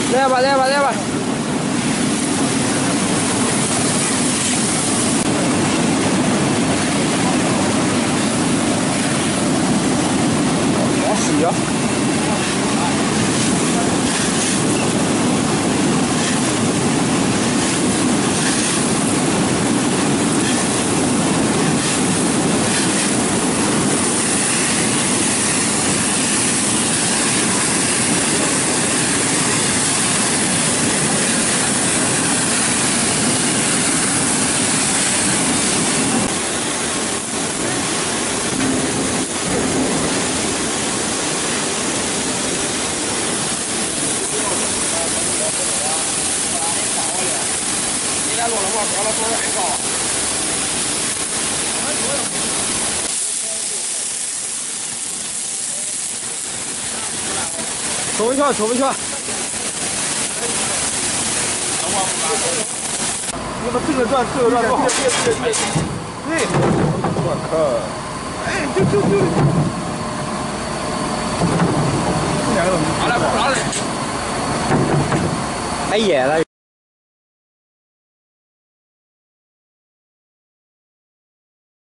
来吧，来吧，来吧！好水呀！抽不去，抽不去。你们这个转，这个转，对，我靠！哎，就，这两个拿来，拿来。太野了。